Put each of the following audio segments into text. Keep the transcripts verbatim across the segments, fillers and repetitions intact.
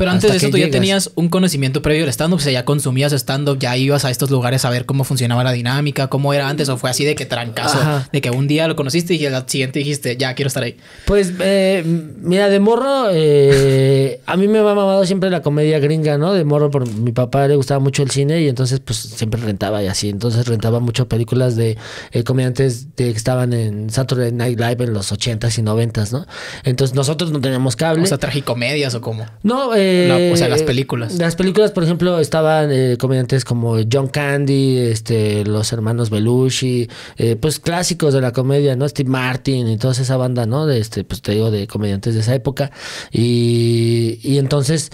Pero antes de eso tú llegas. Ya tenías un conocimiento previo del stand-up, o sea, ya consumías stand-up, ya ibas a estos lugares a ver cómo funcionaba la dinámica, cómo era antes, o fue así de que trancazo, Ajá. de que un día lo conociste y al siguiente dijiste, ya quiero estar ahí. Pues, eh, mira, de morro, eh, a mí me ha mamado siempre la comedia gringa, ¿no? De morro, por mi papá le gustaba mucho el cine y entonces, pues, siempre rentaba y así. Entonces rentaba mucho películas de eh, comediantes de, que estaban en Saturday Night Live en los ochentas y noventas, ¿no? Entonces nosotros no teníamos cable. O sea, tragicomedias o cómo. No, eh... No, o sea, las películas. Las películas, por ejemplo, estaban eh, comediantes como John Candy, este, los hermanos Belushi, eh, pues clásicos de la comedia, ¿no? Steve Martin y toda esa banda, ¿no? De este, pues te digo, de comediantes de esa época. Y, y entonces...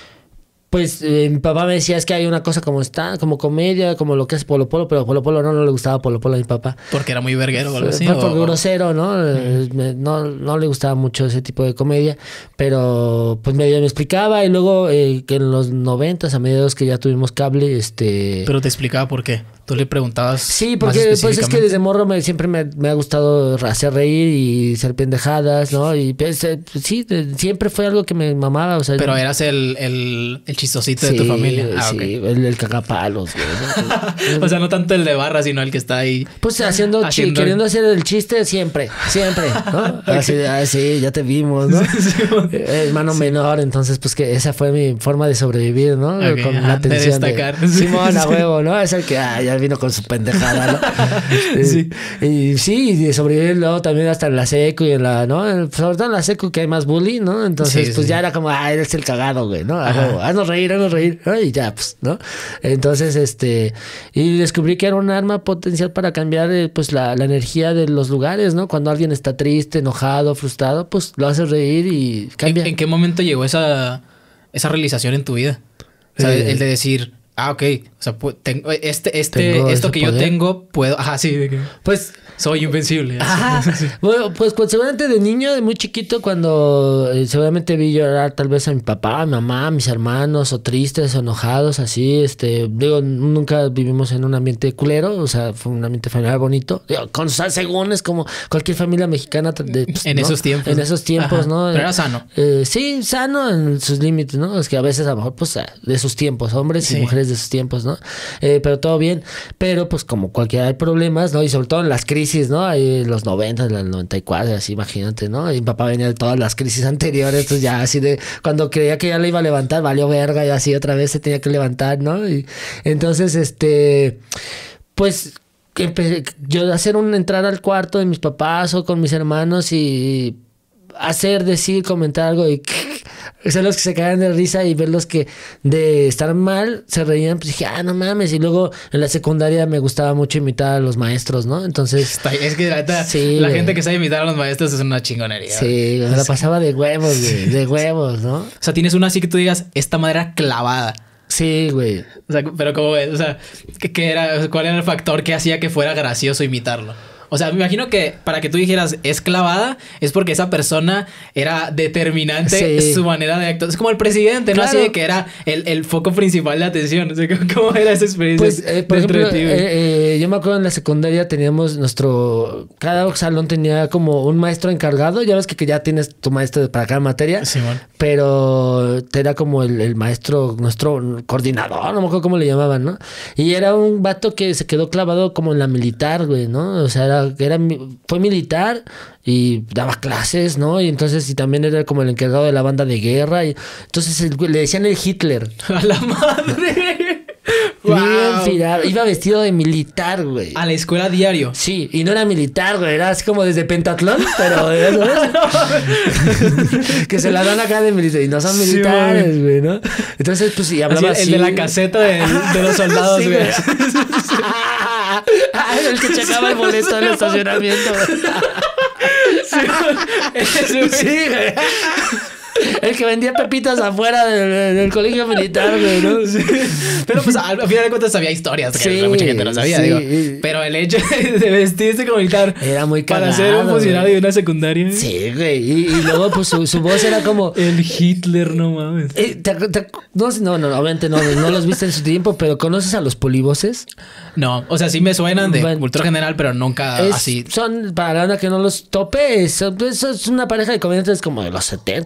Pues eh, mi papá me decía, es que hay una cosa como está, como comedia, como lo que es Polo Polo, pero Polo Polo no, no le gustaba Polo Polo a mi papá. Porque era muy verguero o algo así. Fue por o... grosero, ¿no? Uh-huh. Me, no? No le gustaba mucho ese tipo de comedia, pero pues medio me explicaba y luego eh, que en los noventas, a mediados que ya tuvimos cable, este... Pero te explicaba por qué. Tú le preguntabas. Sí, porque pues es que desde morro me, siempre me, me ha gustado hacer reír y ser pendejadas, ¿no? Y pues, eh, sí, siempre fue algo que me mamaba, o sea... Pero eras el, el, el chistosito sí, de tu familia. Ah, sí, okay. el, el cagapalos, güey. O sea, no tanto el de barra, sino el que está ahí. Pues haciendo, haciendo... Chi, queriendo hacer el chiste siempre, siempre, ¿no? Okay. Así, ah, sí, ya te vimos, ¿no? Sí, sí, eh, hermano sí. menor, entonces pues que esa fue mi forma de sobrevivir, ¿no? Okay, con ajá, la atención de destacar. De Simón, a huevo, ¿no? Es el que ah, ya vino con su pendejada, ¿no? sí. Y, y sí, y de sobrevivir luego también hasta en la secu y en la, ¿no? Sobre todo en la secu que hay más bullying, ¿no? Entonces, sí, pues sí. ya era como, ah, eres el cagado, güey, ¿no? Haznos reír, haznos reír, ¿no? Y ya, pues, ¿no? Entonces, este, y descubrí que era un arma potencial para cambiar, eh, pues, la, la energía de los lugares, ¿no? Cuando alguien está triste, enojado, frustrado, pues, lo haces reír y cambia. ¿En, ¿en qué momento llegó esa, esa realización en tu vida? O sea, eh, el de decir... Ah, ok. O sea, tengo este, este, tengo esto que poder. yo tengo, puedo. Ajá, sí. De que pues soy invencible. Ajá. Sí. Bueno, pues, pues seguramente de niño, de muy chiquito, cuando eh, seguramente vi llorar tal vez a mi papá, a mi mamá, a mis hermanos, o tristes, o enojados, así, este, digo, nunca vivimos en un ambiente culero, o sea, fue un ambiente familiar bonito, digo, con según es como cualquier familia mexicana de, pues, en ¿no? esos tiempos. En esos tiempos, Ajá. ¿no? Pero era sano. Eh, sí, sano en sus límites, ¿no? Es que a veces a lo mejor, pues, de sus tiempos, hombres y sí. mujeres de sus tiempos, ¿no? Eh, pero todo bien, pero pues como cualquiera hay problemas, ¿no? Y sobre todo en las crisis, ¿no? Ahí en los noventa, en el noventa y cuatro, así, imagínate, ¿no? Y mi papá venía de todas las crisis anteriores, entonces ya así de, cuando creía que ya le iba a levantar, valió verga y así otra vez se tenía que levantar, ¿no? Y entonces, este, pues... Empecé yo a hacer un entrar al cuarto de mis papás o con mis hermanos y hacer, decir, comentar algo y ser los que se cagan de risa y ver los que de estar mal se reían, pues dije, ah, no mames. Y luego en la secundaria me gustaba mucho imitar a los maestros, ¿no? Entonces... Es que la, neta, sí, la gente que sabe imitar a los maestros es una chingonería. Sí, me la pasaba de huevos, güey, de huevos, ¿no? O sea, tienes una así que tú digas, esta madre era clavada. Sí, güey. O sea, pero ¿cómo ves? O sea, ¿qué, qué era, ¿cuál era el factor que hacía que fuera gracioso imitarlo? O sea, me imagino que para que tú dijeras es clavada, es porque esa persona era determinante sí. su manera de actuar. Es como el presidente, claro. ¿no? Así de que era el, el foco principal de atención. O sea, ¿cómo era esa experiencia? Pues, eh, por ejemplo, eh, eh, yo me acuerdo en la secundaria teníamos nuestro... Cada salón tenía como un maestro encargado. Ya ves que, que ya tienes tu maestro para cada materia. Sí, bueno. Pero era como el, el maestro, nuestro coordinador, no me acuerdo cómo le llamaban, ¿no? Y era un vato que se quedó clavado como en la militar, güey, ¿no? O sea, era... Era, fue militar y daba clases, ¿no? Y entonces y también era como el encargado de la banda de guerra. Y entonces el, le decían el Hitler. ¡A la madre! Wow. Iba, iba vestido de militar, güey. A la escuela diario. Sí, y no era militar, güey. Era así como desde Pentatlón, pero ¿sabes? Que se la dan acá de militar. Y no son militares, güey, ¿no? Entonces, pues sí, hablaba así. así. El de la caseta de, de los soldados, sí, güey. Ah, el que checaba el boleto del estacionamiento. Sí, sí, güey. El que vendía pepitas afuera del, del colegio militar, güey, ¿no? Sí. Pero pues al, al final de cuentas había historias que sí, mucha gente no sabía, sí. digo. Pero el hecho de vestirse como militar era muy cagado, para ser un funcionario de una secundaria. Sí, güey. Y, y luego pues su, su voz era como... El Hitler, no mames. Eh, te, te, no, no, no, obviamente no, no los viste en su tiempo, pero ¿conoces a los polivoces? No, o sea, sí me suenan de bueno, cultura general, pero nunca es, así. Son, para la banda que no los tope, es, es una pareja de comediantes como de los setentas, yo creo.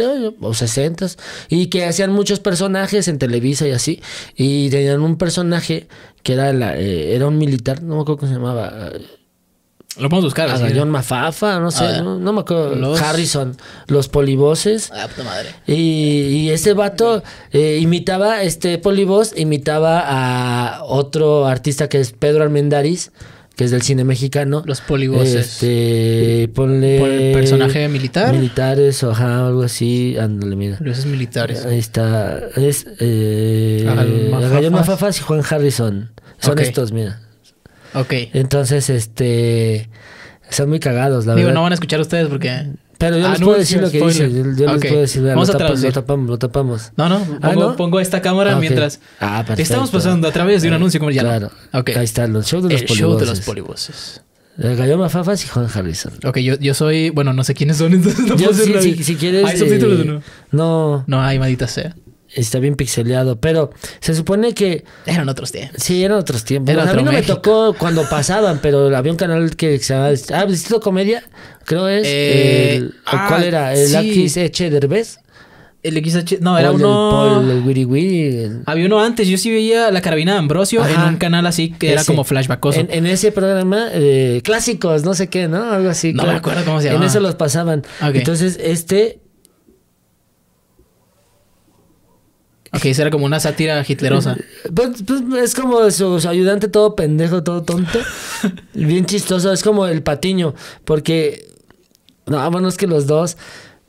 o sesentas, y que hacían muchos personajes en Televisa y así, y tenían un personaje que era la, eh, era un militar, no me acuerdo cómo se llamaba. Lo podemos buscar. Agallón Mafafa, no sé, ah, no, no me acuerdo. Los... Harrison, los polivoces. Ah, puta madre. Y, y ese vato eh, imitaba, este polivoz imitaba a otro artista que es Pedro Armendáriz, que es del cine mexicano. Los polivoces. Este, ponle... ¿Por el personaje militar? Militares o ajá, algo así. Ándale, mira. Los militares. Ahí está. Es eh, Agallón Mafafas y Juan Harrison. Son okay. estos, mira. Ok. Entonces, este... son muy cagados, la Digo, verdad. no van a escuchar ustedes porque... Pero yo ah, les no, puedo decir lo que dice. Yo, yo okay. les puedo decir. Vamos lo, a tapa, traducir. lo tapamos, lo tapamos. No, no. Pongo, ¿Ah, no? pongo esta cámara ah, okay. mientras... Ah, perfecto. Estamos pasando a través de un anuncio comercial. Claro. Okay. Ahí está, los shows de los El polivoces. show de los polivoces. Agallón Mafafas y Juan Harrison. Ok, yo, yo soy... Bueno, no sé quiénes son, entonces no yo, puedo sí, decir si, si quieres... ¿Hay subtítulos o no? No. No hay, maldita sea. Está bien pixeleado, pero se supone que... Eran otros tiempos. Sí, eran otros tiempos. Era Bueno, otro a mí no México. me tocó cuando pasaban, pero había un canal que se llamaba... Ah, Distrito Comedia, creo es. Eh, el, ah, ¿Cuál era? ¿El sí. X H Derbez? El X H... No, era o el uno... Del, el, el Wiri Wiri. El... Había uno antes. Yo sí veía La Carabina de Ambrosio. Ajá. En un canal así que ese. Era como flashbackoso. En, en ese programa, eh, clásicos, no sé qué, ¿no? Algo así. No claro. me acuerdo cómo se llamaba. En eso los pasaban. Okay. Entonces, este... Ok, eso era como una sátira hitlerosa. Pues, pues es como su, su ayudante todo pendejo, todo tonto. Bien chistoso. Es como el Patiño. Porque... No, bueno, es que los dos...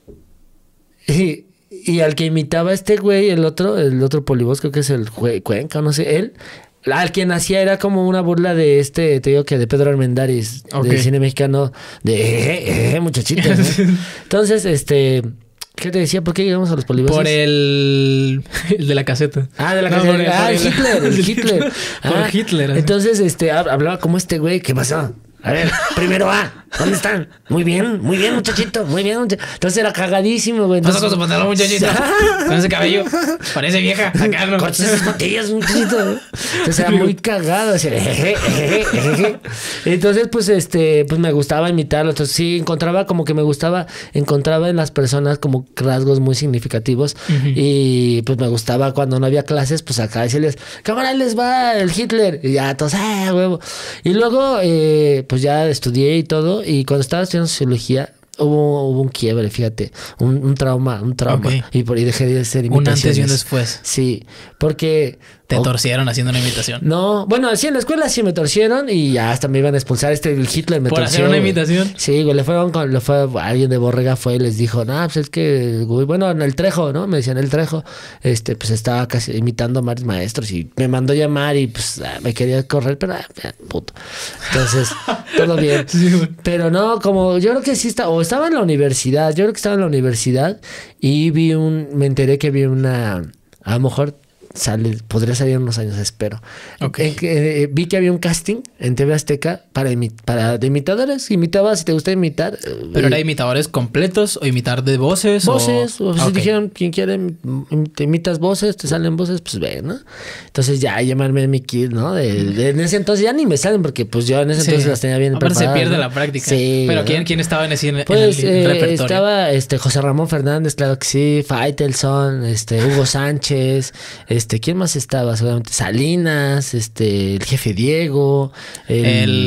Y, y al que imitaba a este güey, el otro, el otro polivoz, creo que es el güey, Cuenca, no sé, él... Al quien hacía era como una burla de este, te digo que de Pedro Armendáriz, okay. Del cine mexicano, de eh, eh, muchachito, ¿no? Entonces, este... ¿Qué te decía? ¿Por qué llegamos a los polivoces? Por el... el de la caseta. Ah, de la no, caseta. Por el, ah, por el Hitler, el Hitler. Por ah, Hitler. Entonces, este, hablaba como este güey. ¿Qué pasó? A ver, primero A, ¿dónde están? Muy bien, muy bien, muchachito, muy bien, muchachito. Entonces era cagadísimo, güey. Pasa con su pantalón, muchachito. Con ese cabello. Parece vieja. Acá no. Cortes esas botellas, muchachito. Entonces era muy cagado. Así, eje, eje, eje. Entonces, pues, este, pues me gustaba imitarlo. Entonces, sí, encontraba como que me gustaba, encontraba en las personas como rasgos muy significativos. Uh-huh. Y pues me gustaba cuando no había clases, pues acá decirles, cámara, les va el Hitler. Y ya, todos, ah, huevo. Y luego, eh, pues ya estudié y todo, y cuando estaba estudiando sociología hubo, hubo un quiebre, fíjate, un, un trauma, un trauma, okay. y por ahí dejé de hacer imitaciones. Un antes y un después. Sí, porque... Te oh, torcieron haciendo una imitación. No, bueno, sí, en la escuela sí me torcieron y ya hasta me iban a expulsar. Este el Hitler me ¿Por torció. ¿Por hacer una güey. imitación? Sí, güey, le fueron con, le fue, alguien de Borrega fue y les dijo, no, pues es que, güey, bueno, en el Trejo, ¿no? Me decían el Trejo, este, pues estaba casi imitando a varios maestros y me mandó llamar y pues ah, me quería correr, pero ah, puto. Entonces, todo bien. Sí, pero no, como yo creo que sí estaba, o estaba en la universidad, yo creo que estaba en la universidad y vi un, me enteré que vi una, a lo mejor sale, podría salir en unos años, espero. Okay. En que, eh, vi que había un casting en T V Azteca para, imi para de imitadores. Imitaba, si te gusta imitar. ¿Pero eh, era imitadores completos o imitar de voces? Voces. O, o okay. si dijeron, quien quiere, te imitas voces, te salen voces, pues ve, ¿no? Entonces ya llamarme mi kid, ¿no? De, de, en ese entonces ya ni me salen porque pues yo en ese sí. entonces las tenía bien Aparte preparadas. se pierde ¿no? la práctica. Sí. ¿Pero quién, quién estaba en, ese, en pues, el eh, repertorio? Estaba este, José Ramón Fernández, claro que sí. Faitelson, este, Hugo Sánchez, este, ¿quién más estaba? Seguramente Salinas, este, el jefe Diego, el,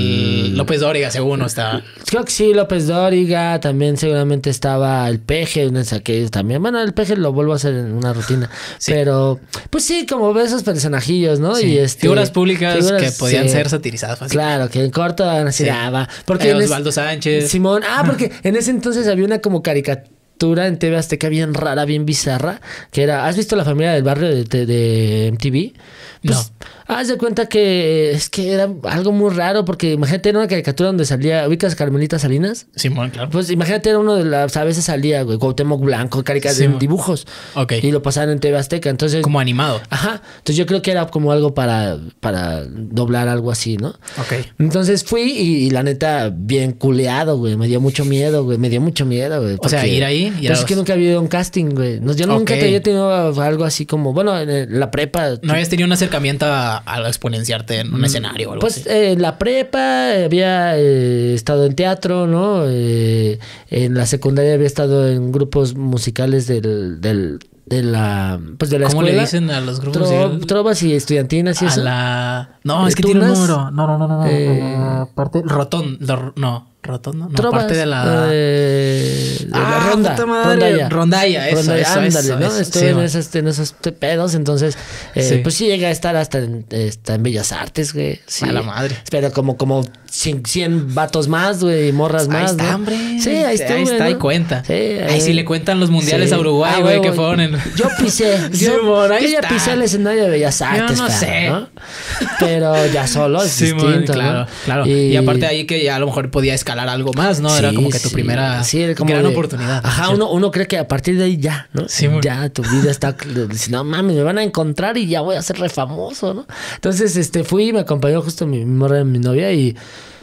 el López Dóriga, según no estaba. Creo que sí, López Dóriga, también seguramente estaba el Peje, un saque también. Bueno, el Peje lo vuelvo a hacer en una rutina. Sí. Pero, pues sí, como ves esos personajillos, ¿no? Sí. Y este, figuras públicas figuras, que podían sí. ser satirizadas fácilmente. Claro, que en corto van a decir, sí. ah, va. Porque eh, Osvaldo es... Sánchez. Simón, ah, porque en ese entonces había una como caricatura en T V Azteca bien rara, bien bizarra, que era, ¿has visto La Familia del Barrio de, de, de M T V? Pues, no. Haz de cuenta que es que era algo muy raro, porque imagínate, era una caricatura donde salía, ¿ubicas a Carmelita Salinas? Sí, bueno, claro. Pues imagínate, era uno de las, a veces salía, güey, Cuauhtémoc Blanco, caricaturas sí, de dibujos. Ok. Y lo pasaban en T V Azteca, entonces... Como animado. Ajá. Entonces yo creo que era como algo para, para doblar algo así, ¿no? Ok. Entonces fui y, y la neta, bien culeado, güey. Me dio mucho miedo, güey. Me dio mucho miedo, güey. O sea, ir ahí... Pues es que nunca había ido a un casting, güey. No, yo nunca okay. te había tenido algo así como... Bueno, en la prepa... ¿No habías tenido un acercamiento a a, a exponenciarte en un escenario o algo pues así? Eh, en la prepa había eh, estado en teatro, ¿no? Eh, en la secundaria había estado en grupos musicales del... del de la pues de la ¿Cómo escuela. le dicen a los grupos? Tro, trovas y estudiantinas y a eso. La... No, es que tiene un número. No, no, no, no. Eh, parte... Rotón. No, rotondo. No, trovas, parte de la... Eh, de ah, la ronda. Puta madre. Rondalla. Rondalla, eso, Rondalla, eso, ándale, eso, ¿no? eso. Estuve Sí, en, man. esos, en esos pedos, entonces, eh, Sí. pues sí llegué a estar hasta en, hasta en Bellas Artes, güey. Sí. A la madre. Pero como, como cien, cien vatos más, güey, y morras Ahí más, está, ¿no? hombre. Sí, ahí está, Ahí está, ¿no? ahí cuenta. Sí, ahí ahí sí le cuentan los mundiales sí. a Uruguay, Ah, güey, huevo. que fueron en... Yo pisé. Sí, yo mon, ahí yo ya está. pisé el escenario de Bellas Artes, no perro, sé. ¿no? Pero ya solo es Sí, distinto, mon, ¿no? claro, claro. Y... y aparte ahí que ya a lo mejor podía escalar algo más, ¿no? Era Sí, como que tu sí. primera Sí, era como gran de- oportunidad. Ajá, Sí. uno, uno cree que a partir de ahí ya, ¿no? Sí, mon. Ya tu vida está... dice, no mames, me van a encontrar y ya voy a ser re famoso, ¿no? Entonces, este, fui y me acompañó justo mi, mi morra, mi novia y...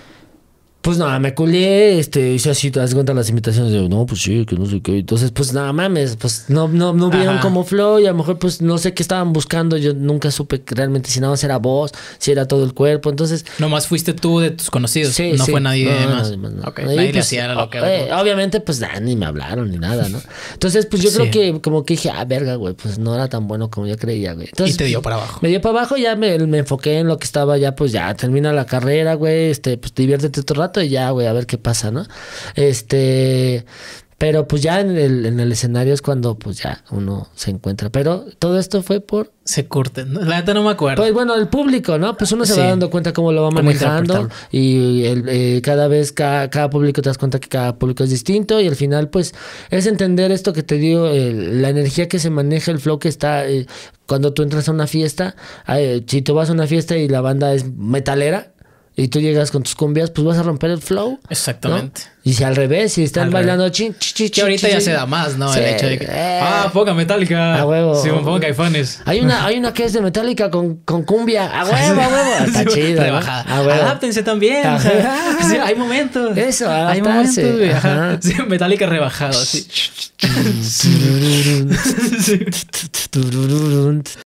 Pues nada, me culié, este, hice así, te das cuenta las invitaciones de, no, pues sí, que no sé qué. Entonces, pues nada mames, pues no, no, no vieron Ajá. como flow y a lo mejor pues no sé qué estaban buscando. Yo nunca supe que realmente si nada más era voz, si era todo el cuerpo. Entonces, Nomás fuiste tú de tus conocidos. sí, no sí. fue nadie No, más. nadie más, no. Ok, Ahí, nadie le pues, hacía lo que... eh, obviamente, pues nah, ni me hablaron ni nada, ¿no? Entonces, pues yo Sí. creo que como que dije, ah, verga, güey, pues no era tan bueno como yo creía, güey. Entonces, Y te dio para abajo. me dio para abajo, ya me, me enfoqué en lo que estaba ya, pues ya termina la carrera, güey, este, pues diviértete otro rato y ya, güey, a ver qué pasa, ¿no? Este, pero pues ya en el, en el escenario es cuando pues ya uno se encuentra. Pero todo esto fue por, Se curten. La neta no me acuerdo. pues bueno, el público, ¿no? Pues uno se Sí. va dando cuenta cómo lo va Cómo manejando interpretarlo. y el, eh, cada vez, cada, cada público te das cuenta que cada público es distinto y al final pues es entender esto que te digo, el- la energía que se maneja, el flow que está eh, cuando tú entras a una fiesta, eh, si tú vas a una fiesta y la banda es metalera y tú llegas con tus cumbias, pues vas a romper el flow. ¿no? Exactamente. Y si al revés, si están Al bailando chin, chin, chin, Que ahorita chin, ya chin. se da más, ¿no? Sí. El hecho de que... Eh. Ah, ponga Metallica. A huevo. Sí, ponga Caifanes. Hay una, hay una que es de Metallica con, con cumbia. A huevo, a huevo. Está Sí, chido. ¿no? rebajada. A huevo. Adáptense también. Ajá. Sí, hay momentos. Eso, hay adaptarse. momentos, güey. Ajá. Ajá. Sí, Metallica rebajado, sí. Tururún, Sí. tururún.